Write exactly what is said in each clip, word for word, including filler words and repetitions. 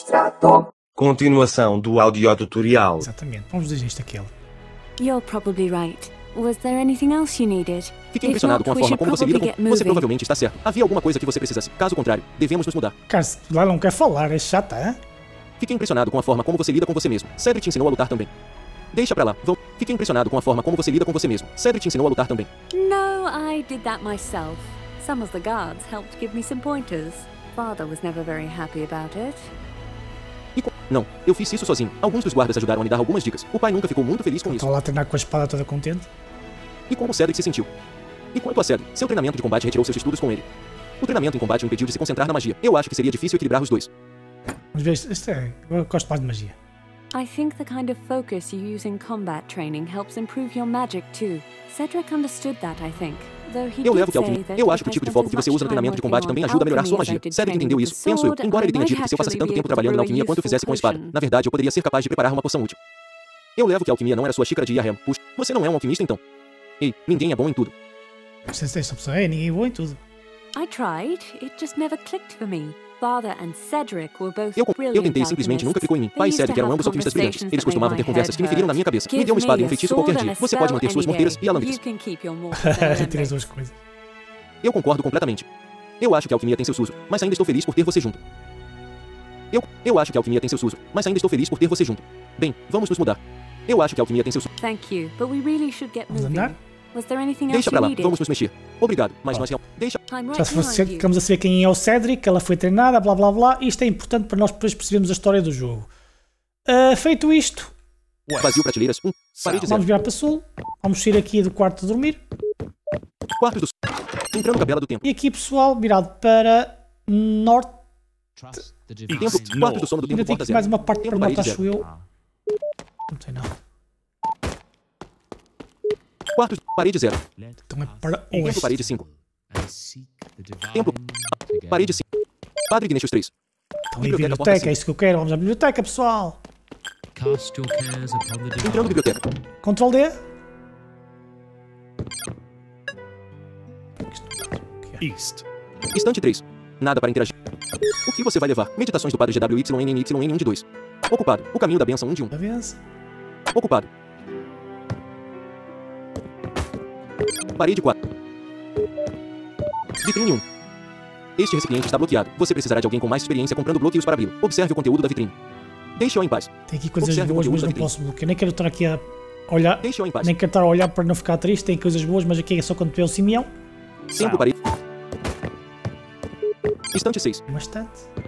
Substrato. Continuação do audiotutorial. Exatamente, vamos dizer isto aquilo. You're probably right. Was there anything else you needed? Fiquei impressionado com a forma como você lida com... Você provavelmente está certo. Havia alguma coisa que você precisasse. Caso contrário, devemos nos mudar. Cara, lá não quer falar, é chata, hein? Fiquei impressionado com a forma como você lida com você mesmo. Cedric te ensinou a lutar também. Deixa pra lá. Vão. Fiquei impressionado com a forma como você lida com você mesmo. Cedric te ensinou a lutar também. No, I did that myself. Some of the guards helped give me some pointers. Father was never very happy about it. E com... Não, eu fiz isso sozinho. Alguns dos guardas ajudaram a me dar algumas dicas. O pai nunca ficou muito feliz com isso. Estou lá a treinar com a espada toda contente. E como Cedric se sentiu? E quanto a Cedric, seu treinamento de combate retirou seus estudos com ele. O treinamento em combate o impediu de se concentrar na magia. Eu acho que seria difícil equilibrar os dois. Vamos ver, isto é... Eu gosto mais de magia. I think the kind of focus you use in combat training helps improve your magic too. Cedric understood that, I think. Though he Eu levo did que a say alquimia... that Eu if acho que o I tipo de spent foco as que você much usa no time treinamento de working combate on também ajuda a melhorar sua alchemy magia. as I did Cedric training entendeu with isso, the penso eu. sword, Embora I ele tenha might dito que se eu passasse tanto actually be tempo able to trabalhando na brew a alquimia quanto useful fizesse com a espada, potion. na verdade eu poderia ser capaz de preparar uma poção útil. Eu levo que a alquimia não era sua xícara de Yahem. Puxa, você não é um alquimista então. Ei, ninguém é bom em tudo. Esta esta pessoa é, ninguém é bom em tudo. I tried, it just never clicked for me. Father and Cedric were both Eu, brilliant eu tentei simplesmente nunca ficou em mim. Pai e Cedric eram ambos alquimistas brilhantes. Eles costumavam ter conversas que me feriam na minha cabeça. Me dê uma espada e um feitiço qualquer dia. Você pode manter suas morteiras e alambres. Tira as duas coisas. Eu concordo completamente. Eu acho que a alquimia tem seu uso, mas ainda estou feliz por ter você junto. Eu, eu acho que a alquimia tem seu uso, mas ainda estou feliz por ter você junto. Bem, vamos nos mudar. Eu acho que a alquimia tem seu uso. Thank you, but we really should get Vamos moving. andar? Was there anything else Deixa pra you lá, needed? vamos nos mexer. Obrigado, mas nós real... Deixa... I'm right Já se fosse, behind you. ficamos a saber quem é o Cedric, ela foi treinada, blá blá blá. Isto é importante para nós depois percebermos a história do jogo. Uh, feito isto, Vazio prateleiras um. Parede vamos zero. virar para sul. Vamos sair aqui do quarto de dormir. Quartos do sul. Entrando capela do tempo. E aqui, pessoal, virado para norte. Tempo. Quartos do sono do tempo. Ainda tem Porta aqui mais zero. uma parte Tempo, para norte, parede acho zero. eu. Não tem não. Quartos. Parede zero. Então é para Templo, oeste. parede cinco. Templo. Parede cinco. Padre Ignatius três. Então aí, Biblioteca, porta biblioteca, é cinco. isso que eu quero. Vamos à biblioteca, pessoal. Cast your cares upon the divine. Entrando biblioteca. Ctrl D. East. Estante três. Nada para interagir. O que você vai levar? Meditações do Padre G W Y N N Y N um de dois. Ocupado. O caminho da bênção um de um. Da vez. Ocupado. Parede quatro. Vitrine um. Este recipiente está bloqueado. Você precisará de alguém com mais experiência comprando bloqueios para abri-lo. Observe o conteúdo da vitrine. Deixe-o em paz. Tem aqui coisas Observe o boas, conteúdo mas da não vitrine. posso bloquear. Nem quero estar aqui a olhar. Deixe-o em paz. Nem quero estar a olhar para não ficar triste. Tem coisas boas, mas aqui é só quando vê o Simeão. Tempo parede. Estante seis. Bastante.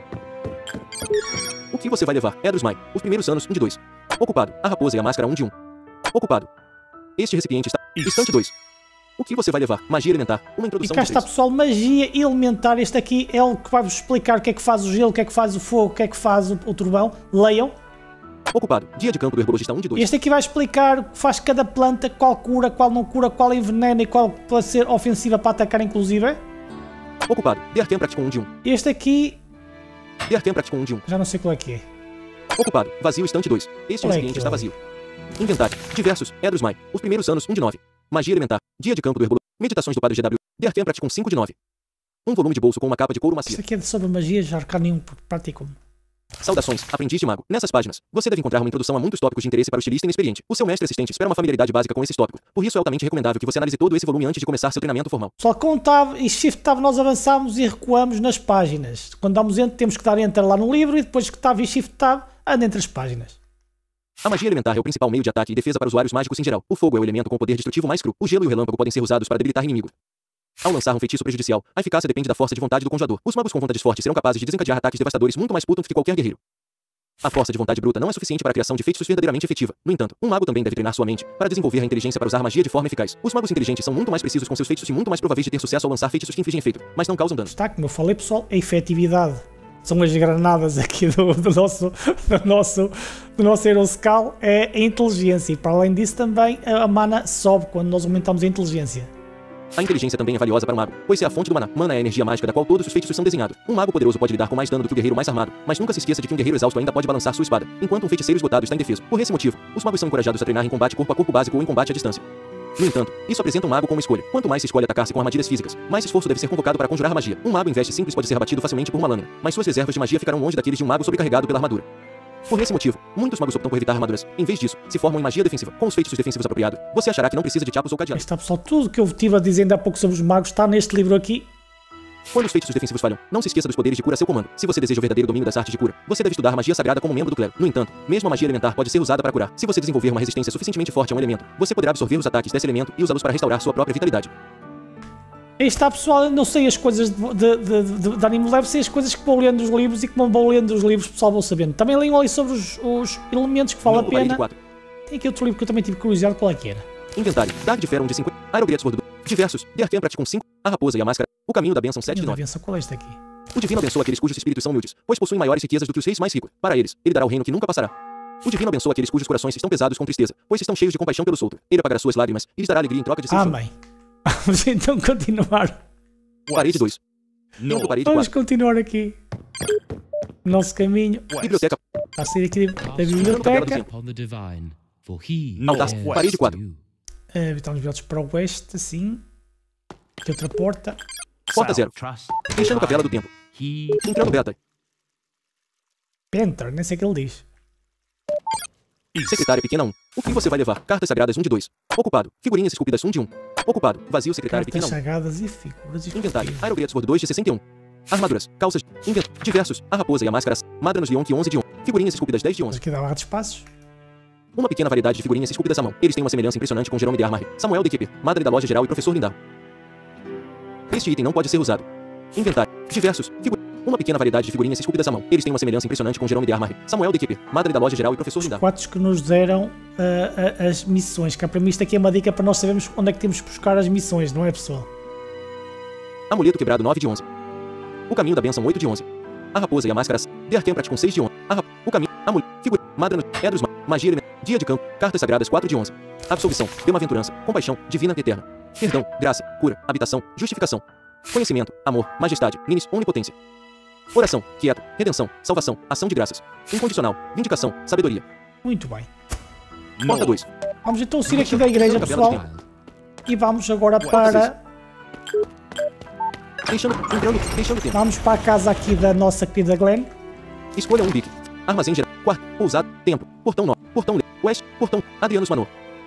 O que você vai levar? Edros Mai. Os primeiros anos um de dois. Ocupado. A raposa e a máscara um de um. Ocupado. Este recipiente está... Estante dois. O que você vai levar? Magia elementar. Uma E introdução cá de está, três. pessoal, magia elementar. Este aqui é o que vai-vos explicar o que é que faz o gelo, o que é que faz o fogo, o que é que faz o, o trovão. Leiam. Ocupado. Dia de campo do herbologista um de dois. Este aqui vai explicar o que faz cada planta, qual cura, qual não cura, qual envenena e qual pode ser ofensiva para atacar, inclusive. Ocupado. The Arcane Practical um de um. Este aqui, The Arcane Practical um de um. já não sei qual é que é. Ocupado. Vazio estante dois. Este Olha recipiente aqui, está olha. vazio. Diversos. Diversos. Edros Mai. Os primeiros anos um de nove. Magia elementar. Dia de campo do herbologista. Meditações do Padre G W. The Arcane Practical cinco de nove. Um volume de bolso com uma capa de couro macio. Isto aqui é sobre magia, já arcar nenhum prático. Saudações, aprendiz de mago. Nessas páginas, você deve encontrar uma introdução a muitos tópicos de interesse para o estilista inexperiente. O seu mestre assistente espera uma familiaridade básica com esses tópicos. Por isso é altamente recomendável que você analise todo esse volume antes de começar seu treinamento formal. Só com tab e shift tab nós avançamos e recuamos nas páginas. Quando damos enter, temos que dar enter lá no livro e depois que tab e shift tab anda entre as páginas. A magia elementar é o principal meio de ataque e defesa para usuários mágicos em geral. O fogo é o elemento com poder destrutivo mais cru. O gelo e o relâmpago podem ser usados para debilitar inimigos. Ao lançar um feitiço prejudicial, a eficácia depende da força de vontade do conjurador. Os magos com vontades fortes serão capazes de desencadear ataques devastadores muito mais potentes que qualquer guerreiro. A força de vontade bruta não é suficiente para a criação de feitiços verdadeiramente efetiva. No entanto, um mago também deve treinar sua mente para desenvolver a inteligência para usar magia de forma eficaz. Os magos inteligentes são muito mais precisos com seus feitiços e muito mais prováveis de ter sucesso ao lançar feitiços que infligem efeito, mas não causam dano. Está, como eu falei, pessoal, a efetividade. São as granadas aqui do, do nosso do nosso, do nosso Aeroscal, é a inteligência. E para além disso também a mana sobe quando nós aumentamos a inteligência. A inteligência também é valiosa para o mago, pois é a fonte do maná. Mana é a energia mágica da qual todos os feitiços são desenhados. Um mago poderoso pode lidar com mais dano do que o guerreiro mais armado, mas nunca se esqueça de que um guerreiro exausto ainda pode balançar sua espada, enquanto um feiticeiro esgotado está indefeso. Por esse motivo, os magos são encorajados a treinar em combate corpo a corpo básico ou em combate à distância. No entanto, isso apresenta um mago com uma escolha. Quanto mais se escolhe atacar-se com armadilhas físicas, mais esforço deve ser convocado para conjurar magia. Um mago em veste simples pode ser abatido facilmente por uma lâmina, mas suas reservas de magia ficarão longe daqueles de um mago sobrecarregado pela armadura. Por esse motivo, muitos magos optam por evitar armaduras. Em vez disso, se formam em magia defensiva. Com os feitiços defensivos apropriados, você achará que não precisa de chapos ou cadeados. Está, pessoal, tudo que eu estive a dizer ainda há pouco sobre os magos está neste livro aqui. Quando os feitiços defensivos falham, não se esqueça dos poderes de cura a seu comando. Se você deseja o verdadeiro domínio das artes de cura, você deve estudar magia sagrada como membro do clero. No entanto, mesmo a magia elementar pode ser usada para curar. Se você desenvolver uma resistência suficientemente forte a um elemento, você poderá absorver os ataques desse elemento e usá-los para restaurar sua própria vitalidade. Aí está, pessoal, eu não sei as coisas de, de, de, de, de Anime Lab, sei as coisas que vou lendo dos livros e como vou lendo os livros, pessoal, vou sabendo. Também leiam ali sobre os, os elementos que vale a pena. Tem aqui outro livro que eu também tive curiosidade, qual é que era? Inventário, Dark de Ferro um de cinquenta, Aerogretes Sword diversos, The Arcane Practice com cinco, A Raposa e a Máscara, O Caminho da Bênção sete de nove. Qual é este aqui? O Divino abençoa aqueles cujos espíritos são humildes, pois possuem maiores riquezas do que os reis mais ricos. Para eles, ele dará o reino que nunca passará. O Divino abençoa aqueles cujos corações estão pesados com tristeza, pois estão cheios de compaixão pelo solto. Ele apagará suas lágrimas e lhes dará alegria em troca de seu choro. Amém. Vamos então continuar. Parede dois. No. Parede Vamos quatro. continuar aqui. Nosso caminho. Biblioteca. Está a sair aqui da Cast biblioteca. upon the divine, for he Altar. cares Parede quatro. you. Uh, estamos virados para o oeste, assim. Aqui outra porta. Porta zero. Trust Deixando a capela do tempo. he Entrando beta. Enter, nem sei o que ele diz. Secretária pequena um. O que você vai levar? Cartas sagradas um de dois. Ocupado. Figurinhas esculpidas um de um. Ocupado. Vazio secretária Cartas pequena um. sagradas e figuras. Inventário. Aerogretes Sword dois de sessenta e um. Armaduras. Calças. Invent. Diversos. A raposa e a máscara. Madra nos Yonk onze de um. Figurinhas esculpidas dez de onze. Aqui dá barra de espaços. Uma pequena variedade de figurinhas esculpidas à mão. Eles têm uma semelhança impressionante com Jerome de Armari, Samuel de Keeper, Madre da Loja Geral e Professor Lindar. Este item não pode ser usado. Inventário. Diversos. Figu... Uma pequena variedade de figurinhas esculpidas à mão. Eles têm uma semelhança impressionante com Jerome de Armari, Samuel de Keeper, Madre da Loja Geral e Professor Lindar. Quatro que nos deram uh, uh, as missões. Que para mim isto aqui é uma dica para nós sabermos onde é que temos que buscar as missões, não é, pessoal? Amuleto quebrado nove de onze. O caminho da bênção oito de onze. A raposa e a máscara. The Arcane Practice com seis de onze. A rap... O caminho. Amuleto. Figura. Madra nos... Edros. Magia elemental. Dia de campo. Cartas sagradas quatro de onze. Absolvição. Bem-aventurança. Compaixão. Divina eterna. Perdão. Graça. Cura. Habitação. Justificação. Conhecimento. Amor. Majestade. Minis. Onipotência. Oração. Quieto. Redenção. Salvação. Ação de graças. Incondicional. Vindicação. Sabedoria. Muito bem. Porta dois. Vamos então sair aqui da igreja, pessoal. E vamos agora para... Deixando. Entrando. Deixando tempo. Vamos para a casa aqui da nossa querida Glenn. Escolha um bique. Armazém geral. Quarto. Pousado. Templo. Portão norte. Portão leste. Oeste. Portão. Adrianos Manor.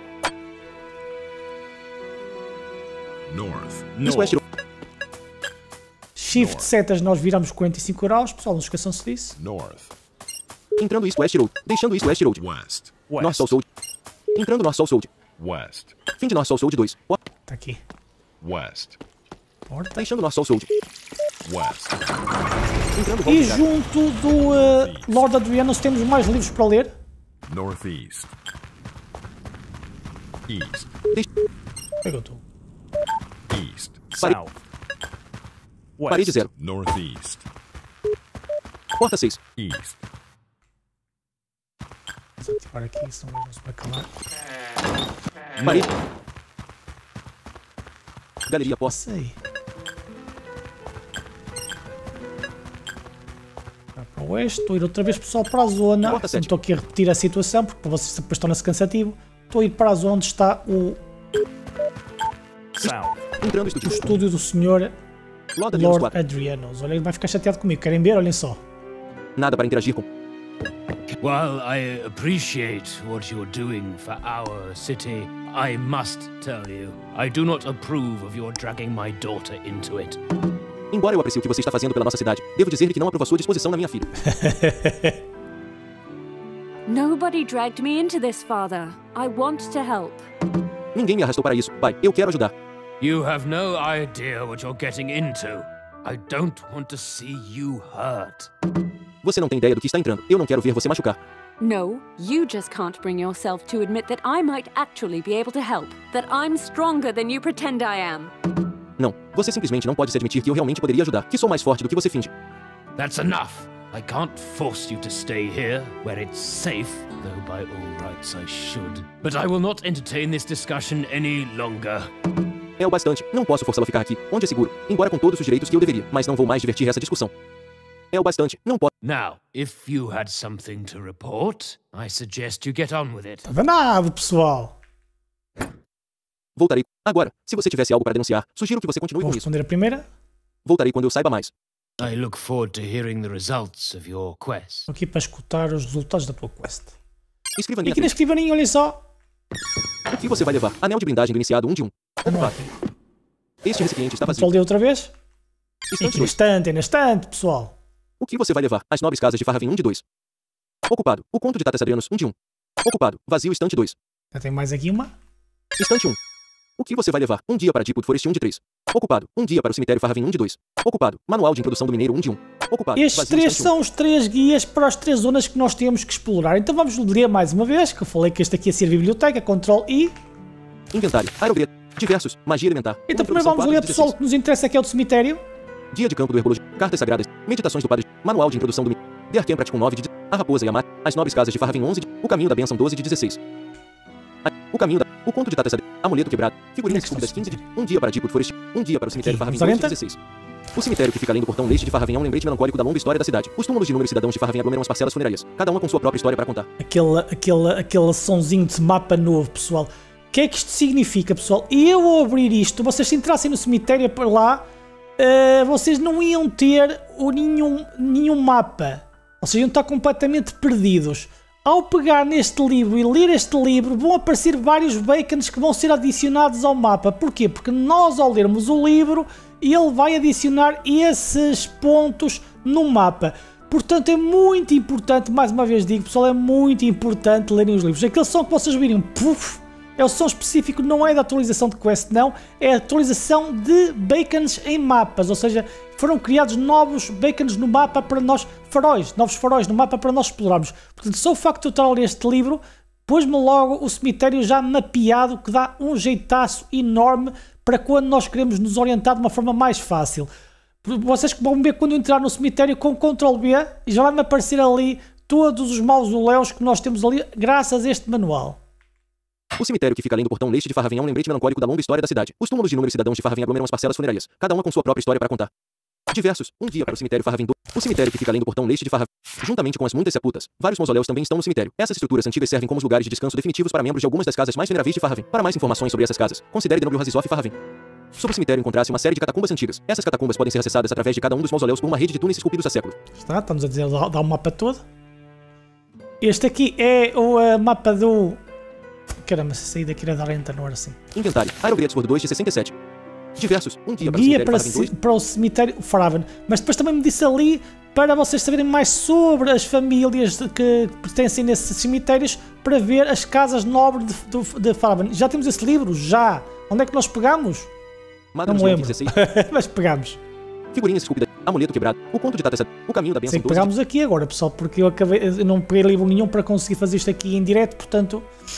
North. Isso oeste. Shift setas nós viramos quarenta e cinco graus. Pessoal, não esqueçam-se disso. North. Entrando East West Road. Deixando East West Road. West. North South Road. Entrando North South Road. West. Fim de North South Road dois. Porta. Está aqui. West. Porta. Deixando North South Road. West. Entrando E Volta. junto do uh, Lord Adrianos temos mais livros para ler. Northeast. East. Perguntou. East. Parede. Parede zero. Northeast. Porta seis. East. Vamos ativar aqui, são mesmos para calar. Parede. Galeria porta. Sei. Vai para o oeste. Estou a ir outra vez, pessoal, para a zona. Porta sete. Estou aqui a repetir a situação, porque vocês depois torna-se cansativo. Estou a ir para a zona onde está o, Entrando o estúdio. estúdio do senhor Lord Adrianos Lord quatro. Adrianos. Olha, ele vai ficar chateado comigo. Querem ver? Olhem só. Nada para interagir com. While I appreciate what you're doing for our city, I must tell you, I do not approve of your dragging my daughter into it. Embora eu aprecie o que você está fazendo pela nossa cidade, devo dizer-lhe que não aprovo a sua disposição na minha filha. Nobody dragged me into this, Father. I want to help. Ninguém me arrastou para isso. Pai, eu quero ajudar. You have no idea what you're getting into. I don't want to see you hurt. Você não tem ideia do que está entrando. Eu não quero ver você machucar. No, you just can't bring yourself to admit that I might actually be able to help. That I'm stronger than you pretend I am. Não, você simplesmente não pode se admitir que eu realmente poderia ajudar, que sou mais forte do que você finge. That's enough. I can't force you to stay here, where it's safe, though by all rights I should. But I will not entertain this discussion any longer. É o bastante. Não posso forçá-la a ficar aqui, onde é seguro, embora com todos os direitos que eu deveria, mas não vou mais divertir essa discussão. É o bastante. Não posso. Now, if you had something to report, I suggest you get on with it. Está danado, pessoal. Voltarei. Agora, se você tivesse algo para denunciar, sugiro que você continue Vou com isso. responder a primeira. Voltarei quando eu saiba mais. I look forward to hearing the results of your quest. Estou aqui para escutar os resultados da tua quest. E Escrivaninha aqui na três. escrivaninha, olha só. O que você vai levar? Anel de blindagem do iniciado um de um. Ocupado. Este recipiente está vazio. Pessoal, dê outra vez. Estante Aqui na dois. estante, é na estante, pessoal. O que você vai levar? As nobres casas de Farravin um de dois. Ocupado. O conto de Tatas Adrianos um de um. Ocupado. Vazio estante dois. Já tem mais aqui uma. Estante um. O que você vai levar? Um dia para Deepwood Forest um de três. Ocupado. Um dia para o cemitério Farravin um de dois. Ocupado. Manual de introdução do mineiro um de um. Ocupado. Estes Vazio três estante um. são os três guias para as três zonas que nós temos que explorar. Então vamos ler mais uma vez, que eu falei que este aqui ia ser biblioteca, Ctrl I. Inventário. Aerogreta. Diversos. Magia elementar. Então primeiro Introdução vamos quatro ler, de pessoal, o dezesseis. que nos interessa aqui é o do cemitério. Dia de campo do herbologia. Cartas sagradas. Meditações do padre. Manual de introdução do mineiro. The Arcane Practicum nove de dezesseis. A raposa e a mata. As nobres casas de Farravin onze de... O caminho da bênção doze de dezesseis. A- O caminho da... O conto de Tatas Adrianos. Amuleto quebrado. Figurinhas estúpidas quinze de... Um dia para Deepwood Forest. Um dia para o cemitério Aqui, Farravin vamos doze de dezesseis. O cemitério que fica além do portão leste de Farravin é um lembrete melancólico da longa história da cidade. Os túmulos de inúmeros cidadãos de Farravin aglomeram as parcelas funerárias, cada uma com sua própria história para contar. Aquele, aquele, aquele sonzinho de mapa novo, pessoal. O que é que isto significa, pessoal? Eu ao abrir isto, vocês se entrassem no cemitério por lá, uh, vocês não iam ter o nenhum, nenhum mapa. Ou seja, iam estar completamente perdidos. Ao pegar neste livro e ler este livro, vão aparecer vários beacons que vão ser adicionados ao mapa. Porquê? Porque nós, ao lermos o livro, ele vai adicionar esses pontos no mapa. Portanto, é muito importante, mais uma vez digo, pessoal, é muito importante lerem os livros. Aquele som que vocês viram, puf, é o som específico, não é da atualização de quest, não. É a atualização de beacons em mapas, ou seja, foram criados novos beacons no mapa para nós, faróis, novos faróis no mapa para nós explorarmos. Portanto, só o facto de eu estar a ler este livro, pôs-me logo o cemitério já mapeado, que dá um jeitaço enorme para quando nós queremos nos orientar de uma forma mais fácil. Vocês que vão ver quando eu entrar no cemitério com Ctrl B, e já vai-me aparecer ali todos os mausoléus que nós temos ali, graças a este manual. O cemitério que fica além do portão leste de Farravin é um lembrete melancólico da longa história da cidade. Os túmulos de inúmeros cidadãos de Farravin aglomeram as parcelas funerárias, cada uma com sua própria história para contar. Diversos. Um dia para o cemitério Farravin dois. O cemitério que fica além do portão leste de Farravin. Juntamente com as muitas sepultas, vários mausoléus também estão no cemitério. Essas estruturas antigas servem como os lugares de descanso definitivos para membros de algumas das casas mais veneráveis de Farravin. Para mais informações sobre essas casas, considere The Noble Houses of Farravin. Sobre o cemitério encontrasse uma série de catacumbas antigas. Essas catacumbas podem ser acessadas através de cada um dos mausoléus por uma rede de túneis esculpidos há séculos. Está, estamos a dizer, dá, dá o mapa todo. Este aqui é o uh, mapa do... Caramba, se sair daqui era da lenta, não era assim. Inventário. Aerogreatsford dois de sessenta e sete. Diversos. Um dia para o Guia cemitério para, Farravin ci- dois. para o cemitério Farravin. Mas depois também me disse ali para vocês saberem mais sobre as famílias de- que pertencem nesses cemitérios, para ver as casas nobres de, de, de Farravin. Já temos esse livro? Já. Onde é que nós pegamos? Madame Não me João lembro. dezesseis. Mas pegamos. Figurinhas esculpidas. Amuleto quebrado. O conto de Tatas Adrianos. O caminho da bênção Sei que doze de... pegámos aqui agora, pessoal, porque eu, acabei, eu não peguei livro nenhum para conseguir fazer isto aqui em direto, portanto...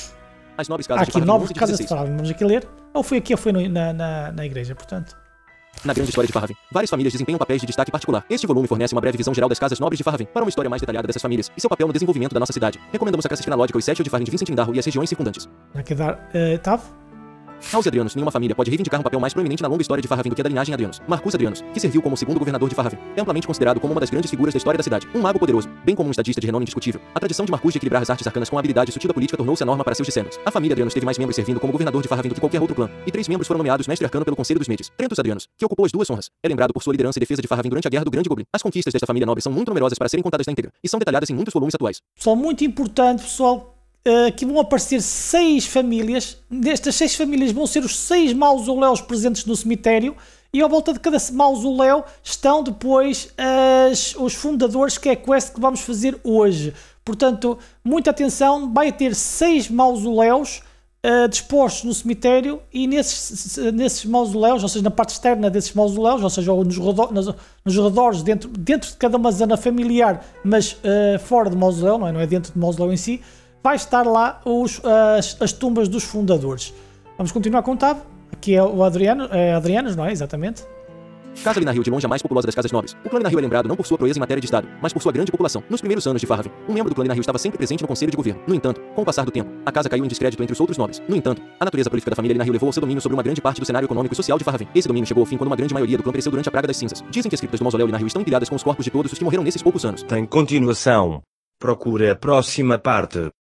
As nobres Há casas de aqui Farravin nove onze de casas de dezesseis. Farravin. Vamos aqui ler. Ou foi aqui ou foi no- na, na, na igreja, portanto... Na grande história de Farravin, várias famílias desempenham papéis de destaque particular. Este volume fornece uma breve visão geral das casas nobres de Farravin, para uma história mais detalhada dessas famílias e seu papel no desenvolvimento da nossa cidade. Recomendamos a Casa Crinalógica e Sete de Farravin de Vincent Indarro e as regiões circundantes. Já quer dar... Uh, tá? House Adrianos, nenhuma família pode reivindicar um papel mais proeminente na longa história de Farravin do que a da linhagem Adrianos. Marcus Adrianos, que serviu como segundo governador de Farravin, é amplamente considerado como uma das grandes figuras da história da cidade. Um mago poderoso, bem como um estadista de renome indiscutível. A tradição de Marcus de equilibrar as artes arcanas com a habilidade sutil da política tornou-se a norma para seus descendentes. A família Adrianos teve mais membros servindo como governador de Farravin do que qualquer outro clã, e três membros foram nomeados mestre arcano pelo Conselho dos Medes. Trentus Adrianos, que ocupou as duas honras, é lembrado por sua liderança e defesa de Farravin durante a Guerra do Grande Goblin. As conquistas desta família nobre são muito numerosas para serem contadas na íntegra, e são detalhadas em muitos volumes atuais. Pessoal, muito importante, pessoal, uh, que vão aparecer seis famílias. Destas seis famílias vão ser os seis mausoléus presentes no cemitério, e à volta de cada mausoléu estão depois as, os fundadores, que é a quest que vamos fazer hoje. Portanto, muita atenção, vai ter seis mausoléus uh, dispostos no cemitério, e nesses, nesses mausoléus, ou seja, na parte externa desses mausoléus, ou seja, nos, redor, nos, nos redores, dentro, dentro de cada uma zona familiar, mas uh, fora do mausoléu, não é, não é dentro do mausoléu em si, vai estar lá os, as, as tumbas dos fundadores. Vamos continuar com o tab. Aqui é o Adriano, é Adrianos, não é? Exatamente. Casa Linarhill, de longe a mais populosa das casas nobres. O clã Linarhill é lembrado não por sua proeza em matéria de Estado, mas por sua grande população. Nos primeiros anos de Farravin, um membro do clã Linarhill estava sempre presente no conselho de governo. No entanto, com o passar do tempo, a casa caiu em descrédito entre os outros nobres. No entanto, a natureza prolífica da família Linarhill levou ao seu domínio sobre uma grande parte do cenário econômico e social de Farravin. Esse domínio chegou ao fim quando uma grande maioria do clã pereceu durante a Praga das Cinzas. Dizem que as criptas do mausoléu Linarhill estão empilhadas com os corpos de todos os que morreram nesses poucos anos. Tem continuação. Procure a próxima parte.